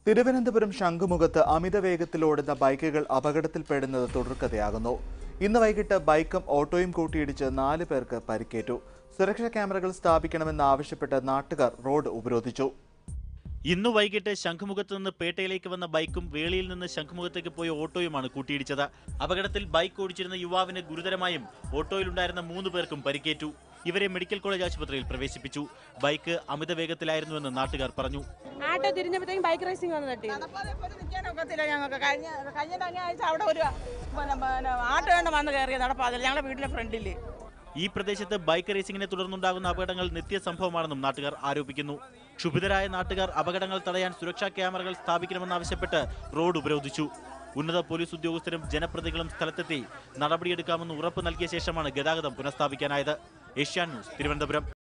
തിരുവനന്തപുരം ശംഖുമുഖത്ത് അമിത വേഗത്തിലോടുന്ന ബൈക്കുകൾ അപകടത്തിൽപ്പെടുന്നത് തുടർക്കഥയാകുന്നു. ഇന്ന് വൈകിട്ട് ബൈക്കും ഓട്ടോയും കൂട്ടിയിടിച്ച് 4 പേർക്ക് പരിക്കേറ്റു. സുരക്ഷാ ക്യാമറകൾ സ്ഥാപിക്കണമെന്നാവശ്യപ്പെട്ട് നാട്ടുകാർ റോഡ് ഉപരോധിച്ചു. ഇന്നു വൈകിട്ട് ശംഖുമുഖത്ത് നിന്ന് പേട്ടയിലേക്ക് വന്ന ബൈക്കും വേളിയിൽ നിന്ന് ശംഖുമുഖത്തേക്ക് പോയ ഓട്ടോയുമാണ് കൂട്ടിയിടിച്ചത്. അപകടത്തിൽ ബൈക്ക് ഓടിച്ചിരുന്ന യുവാവിന് ഗുരുതരമായും ഓട്ടോയിലുണ്ടായിരുന്ന 3 പേർക്കും പരിക്കേറ്റു. ഇവരെ മെഡിക്കൽ കോളേജ് ആശുപത്രിയിൽ പ്രവേശിപ്പിച്ചു. ബൈക്ക് അമിത വേഗത്തിലായിരുന്നുവെന്ന് നാട്ടുകാർ പറഞ്ഞു. ആട്ടോ തിരിഞ്ഞപ്പോഴത്തേക്കും ബൈക്ക് റേസിംഗ് വന്ന് തട്ടി. ഞങ്ങൾക്ക് കഴിഞ്ഞ ആഴ്ച അവിടെ ഒരു ആട്ടോ വന്ന് കയറിയ നടപ്പാതില്ല ഞങ്ങളുടെ വീടിന്റെ ഫ്രണ്ടിൽ. ഈ പ്രദേശത്ത് ബൈക്ക് റേസിംഗിനെ തുടർന്നുണ്ടാകുന്ന അപകടങ്ങൾ നിത്യസംഭവമാണെന്നും നാട്ടുകാർ ആരോപിക്കുന്നു. ക്ഷുഭിതരായ നാട്ടുകാർ അപകടങ്ങൾ തടയാൻ സുരക്ഷാ ക്യാമറകൾ സ്ഥാപിക്കണമെന്നാവശ്യപ്പെട്ട് റോഡ് ഉപരോധിച്ചു. ഉന്നത പോലീസ് ഉദ്യോഗസ്ഥരും ജനപ്രതിനിധികളും സ്ഥലത്തെത്തി നടപടിയെടുക്കാമെന്ന് ഉറപ്പ് നൽകിയ ശേഷമാണ് ഗതാഗതം പുനഃസ്ഥാപിക്കാനായത്. ഏഷ്യാനെറ്റ് ന്യൂസ്, തിരുവനന്തപുരം.